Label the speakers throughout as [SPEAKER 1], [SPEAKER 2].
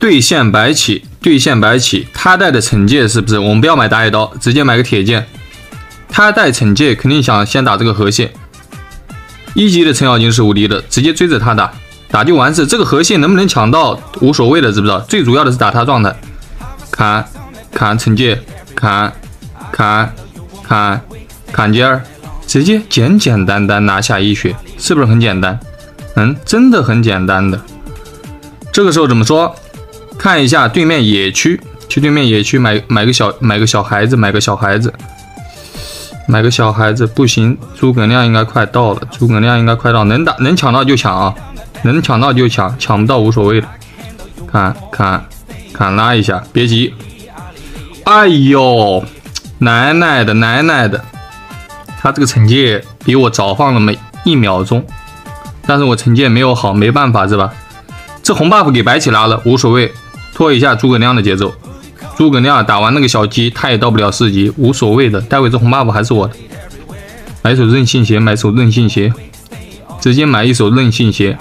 [SPEAKER 1] 兑现白起，兑现白起，他带的惩戒是不是？我们不要买打野刀，直接买个铁剑。他带惩戒肯定想先打这个河蟹，1级的程咬金是无敌的，直接追着他打，打就完事。这个河蟹能不能抢到无所谓的，知不知道？最主要的是打他状态，砍惩戒，砍接2，直接简简单单拿下1血，是不是很简单？真的很简单的。这个时候怎么说？看一下对面野区，去对面野区买个小孩子，买个小孩子不行，诸葛亮应该快到了，能抢到就抢啊，能抢到就抢，抢不到无所谓的。砍拉一下，别急。哎呦，奶奶的，他这个惩戒比我早放了1秒钟，但是我惩戒没有好，没办法是吧？这红 buff 给白起拉了，无所谓，拖一下诸葛亮的节奏。诸葛亮打完那个小鸡，他也到不了4级，无所谓的。待会这红 buff 还是我的。买一手韧性鞋，直接买一手韧性鞋。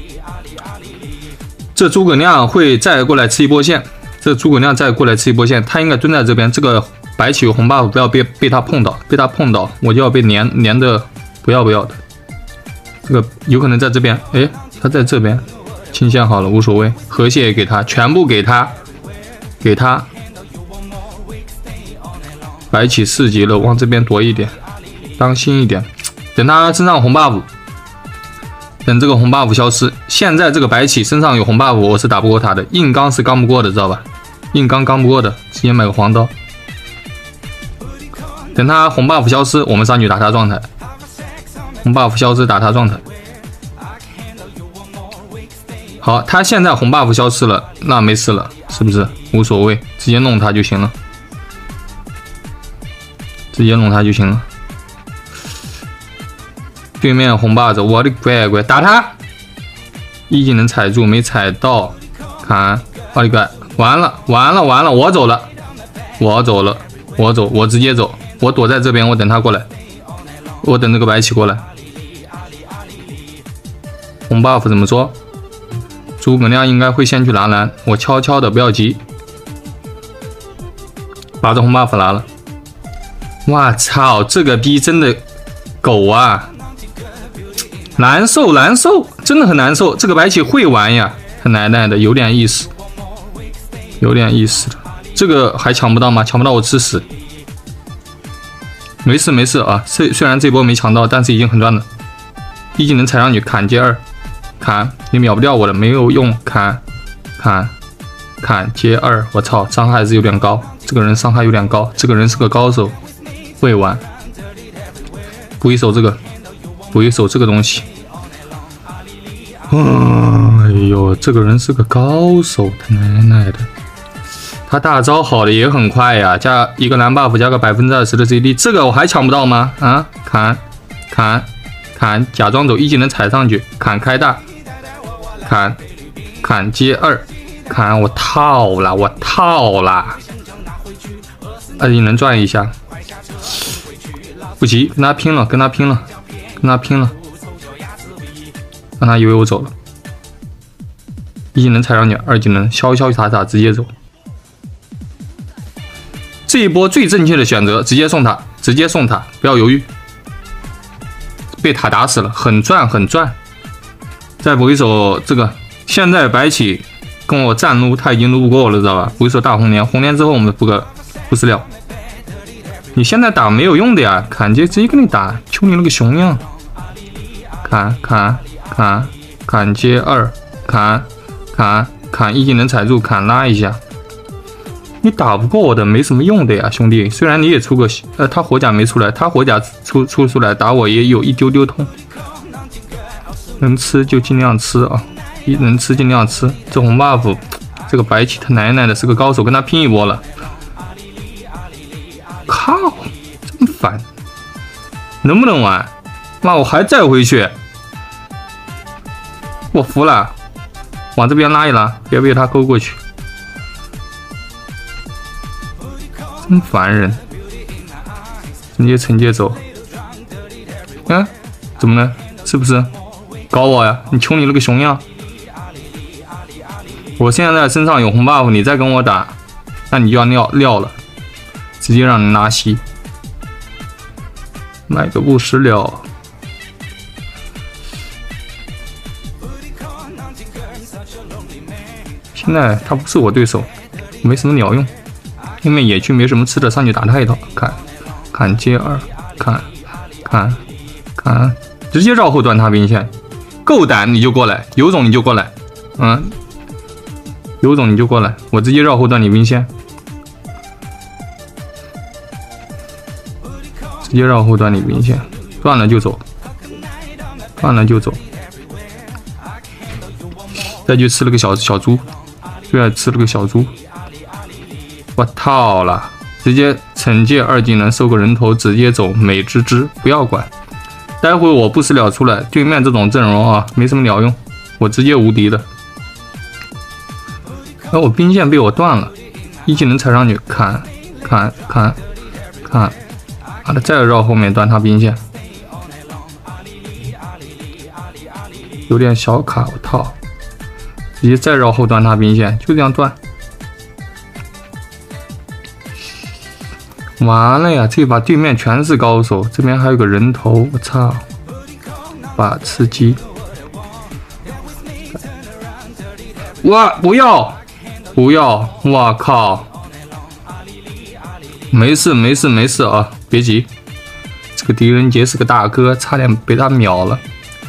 [SPEAKER 1] 这诸葛亮会再过来吃一波线，他应该蹲在这边。这个白起有红 buff， 不要被他碰到，我就要被粘的不要的。这个有可能在这边，他在这边。清线好了，无所谓，河蟹也给他，全部给他。白起4级了，往这边躲一点，当心一点。等他身上红 buff， 等这个红 buff 消失。现在这个白起身上有红 buff， 我是打不过他的，硬刚是刚不过的，知道吧？硬刚不过的，直接买个黄刀。等他红 buff 消失，我们上去打他状态。红 buff 消失，打他状态。好，他现在红 buff 消失了，那没事了，是不是？无所谓，直接弄他就行了。对面红把子，我的乖，打他！1技能踩住，没踩到，砍！我的乖，完了，我走了，我直接走，我躲在这边，我等他过来，我等这个白起过来。红 buff 怎么说？诸葛亮应该会先去拿蓝，我悄悄的，不要急，把这红 buff 拿了。哇操，这个逼真的狗啊！难受，真的很难受。这个白起会玩呀，他奶奶的，有点意思的。这个还抢不到吗？抢不到我吃屎。没事啊，虽然这波没抢到，但是已经很赚了。1技能踩上去，砍接2。砍，你秒不掉我的，没有用。砍接2，我操，伤害还是有点高。这个人伤害有点高，这个人是个高手，会玩。补一手这个东西。哎呦，这个人是个高手，他奶奶的。他大招好的也很快呀，加一个蓝 buff， 加个20%的 CD， 这个我还抢不到吗？啊，砍，假装走，1技能踩上去，砍开大。砍接2，砍，我套了，2技能转一下，不急，跟他拼了，让他以为我走了。1技能踩上去，2技能潇潇洒洒直接走。这一波最正确的选择，直接送他，不要犹豫。被塔打死了，很赚。再补一手这个，现在白起跟我战撸，他已经撸不过我了，知道吧？补一手大红莲之后我们补个不死了。你现在打没有用的呀，砍接直接跟你打，求你那个熊样。砍接2，砍，1技能踩住，砍拉一下。你打不过我的没什么用的呀，兄弟。虽然你也出个他火甲没出来，他火甲出来打我也有一丢丢痛。能吃就尽量吃啊，能吃尽量吃。这红 buff， 这个白起他奶奶的是个高手，跟他拼一波了。靠，这么烦，能不能玩？妈，我还再回去，我服了。往这边拉一拉，别被他勾过去。真烦人，惩戒走。怎么了？是不是搞我呀？你求你那个熊样！ 我现在身上有红 buff， 你再跟我打，那你就要撂了，直接让你拉稀。买个不死了。现在他不是我对手，没什么鸟用。对面野区没什么吃的，上去打他一刀，砍接二，砍，直接绕后端他兵线。够胆你就过来，有种你就过来，有种你就过来，我直接绕后端你兵线，直接绕后端你兵线，断了就走，再去吃了个小猪，对啊，吃了个小猪，我套了，直接惩戒2技能收个人头，直接走美滋滋，不要管。待会我不死了出来，对面这种阵容啊，没什么鸟用，我直接无敌的。我兵线被我断了，1技能踩上去，砍，好的，再绕后面断他兵线，有点小卡，我套，直接再绕后断他兵线，就这样断。完了呀！这把对面全是高手，这边还有个人头，我操！把吃鸡！哇！不要！我靠！没事啊，别急。这个狄仁杰是个大哥，差点被他秒了。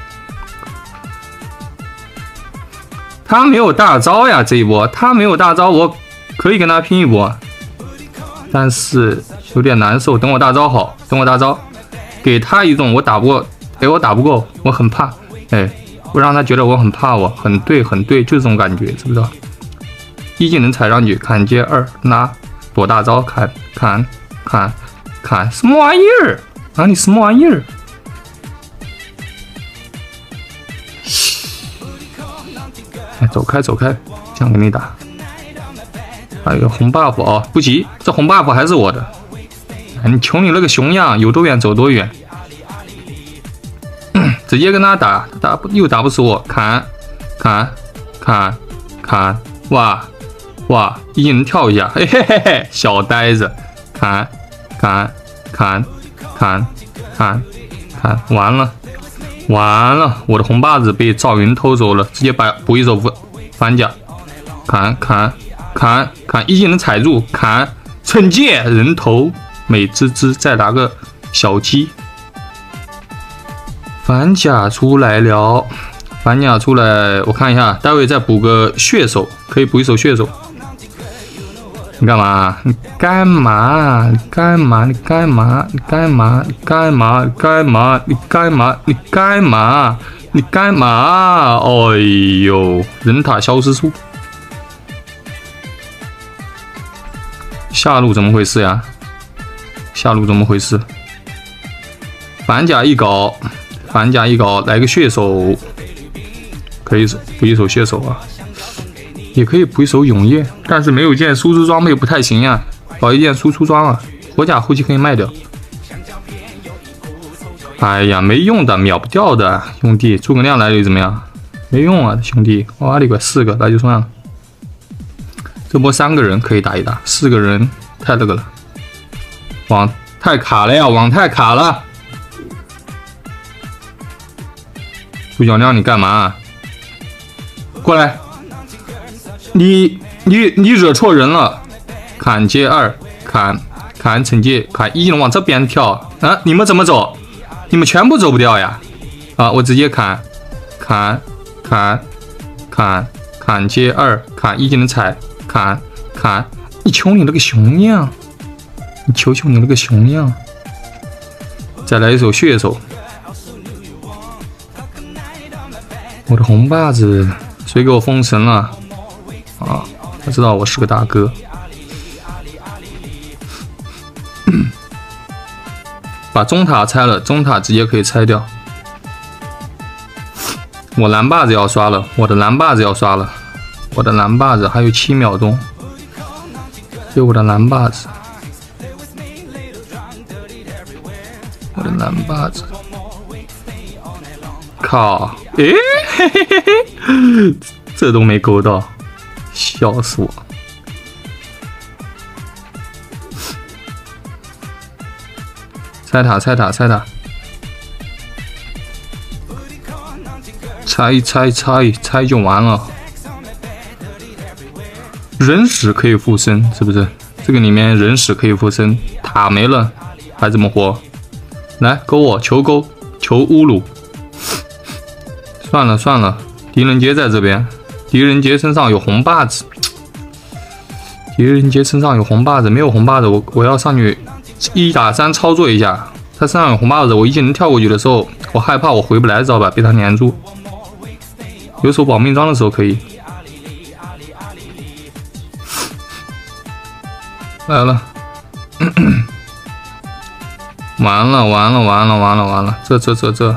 [SPEAKER 1] 他没有大招呀，这一波他没有大招，我可以跟他拼一波，但是有点难受。等我大招好，给他一种我打不过，我打不过，我很怕，我让他觉得我很怕我，很对，就是这种感觉，知不知道？1技能踩上去，砍接2拉，躲大招，砍，什么玩意儿啊？你什么玩意儿？走开，这样跟你打。还有个红 buff 哦，不急，这红 buff 还是我的。你求你那个熊样，有多远走多远。直接跟他打，又打不死我，砍，哇，1技能跳一下，嘿，小呆子，砍，完了，我的红把子被赵云偷走了，直接补一手反甲，砍，1技能踩住，砍，惩戒人头，美滋滋，再拿个小鸡。反甲出来了，我看一下，待会再补个血手，可以补一手血手。你干嘛？哎呦，人塔消失术，下路怎么回事呀？反甲一搞，来个血手，可以补一手血手啊，也可以补一手永夜，但是没有件输出装备不太行呀，搞一件输出装啊，火甲后期可以卖掉。哎呀，没用的，秒不掉的，兄弟，诸葛亮来了又怎么样？没用啊，兄弟，哇，你个4个，那就算了。这波3个人可以打一打，4个人太那个了，网太卡了。诸葛亮，你干嘛？过来！你惹错人了！砍接2，砍惩戒，砍1技能往这边跳啊！你们怎么走？你们全部走不掉呀！啊，我直接砍接2，砍1技能踩，砍！你求你那个熊样！你求你那个熊样！再来一手血手。我的红把子谁给我封神了啊？他知道我是个大哥。把中塔拆了，中塔直接可以拆掉。我蓝把子要刷了，我的蓝把子还有7秒钟，就我的蓝把子，靠！嘿，这都没勾到， 笑死我！拆塔，拆塔，拆塔！拆就完了。人屎可以附身，是不是？这个里面人屎可以附身，塔没了还怎么活？来勾我，求勾，求侮辱！算了算了，狄仁杰在这边，狄仁杰身上有红把子，狄仁杰身上有红把子，没有红把子我要上去1打3操作一下。他身上有红把子，我一技能跳过去的时候，我害怕我回不来，知道吧？被他粘住。有手保命装的时候可以。来了，完了，这，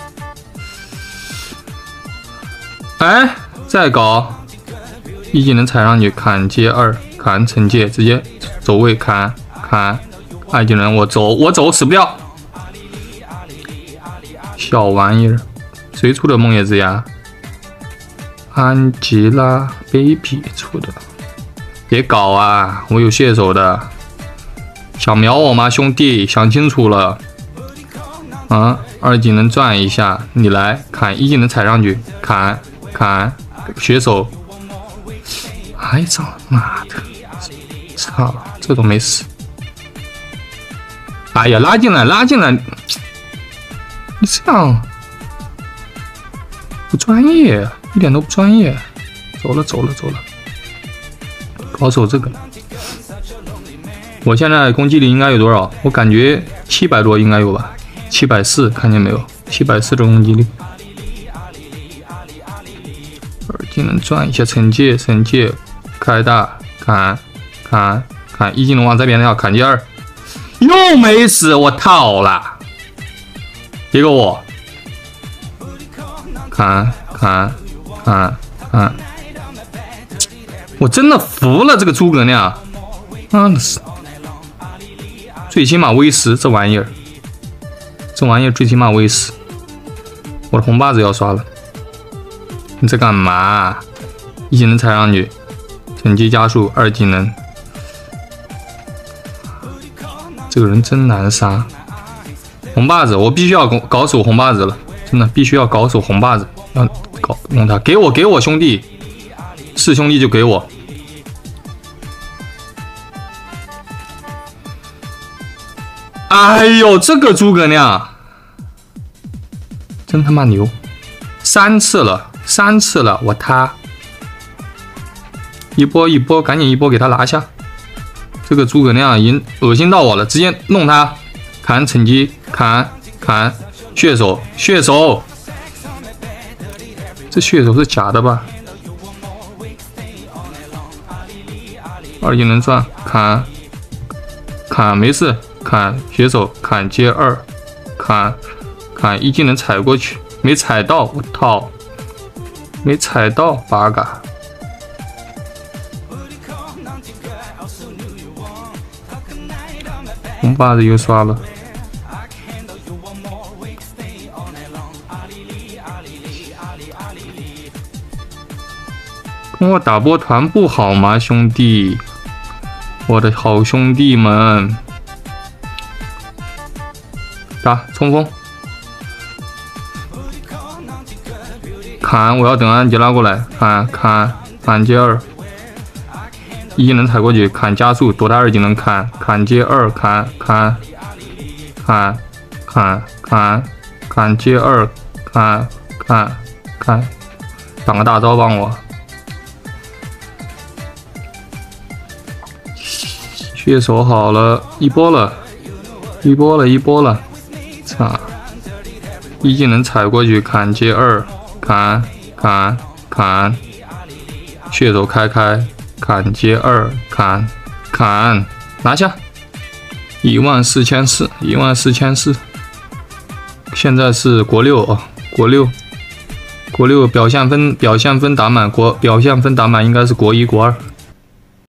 [SPEAKER 1] 哎，再搞，一技能踩上去，砍接2，砍惩戒，直接走位砍，二技能我走，死不掉，小玩意儿，谁出的梦叶之牙？安吉拉 baby 出的。别搞啊！我有血手的，想秒我吗，兄弟？想清楚了啊！二技能转一下，你来砍，一技能踩上去，砍，血手。哎，操妈的！操，这都没死。哎呀，拉进来！你这样不专业，一点都不专业。走了。搞手这个，我现在攻击力应该有多少？我感觉700多应该有吧，740，看见没有？740的攻击力。二技能转一下，惩戒，开大，砍，一技能往这边跳，砍接2，又没死，我套了。别给我砍，我真的服了这个诸葛亮，最起码微10这玩意儿最起码微10。我的红把子要刷了，你在干嘛？一技能踩上去，惩戒加速，二技能。这个人真难杀。红把子，我必须要搞手红把子了，真的必须要搞手红把子，要弄他，给我兄弟。是兄弟就给我，哎呦，这个诸葛亮真他妈牛，3次了，我他一波，赶紧一波给他拿下。这个诸葛亮已经恶心到我了，直接弄他，砍惩击，砍血手，这血手是假的吧？二技能转，砍没事，砍血手，砍接2，砍一技能踩过去，没踩到，我操，没踩到，8嘎。红把子又刷了。跟我打波团不好吗，兄弟？我的好兄弟们，打冲锋，砍！我要等安吉拉过来，砍接2，一技能踩过去，砍加速，躲他二技能砍接2，砍接2，砍，挡个大招帮我。血手好了，一波了，操！一技能踩过去，砍接2，砍，血手开，砍接2，砍，拿下，14400，现在是国6啊，国6表现分打满，表现分打满应该是国1、国2。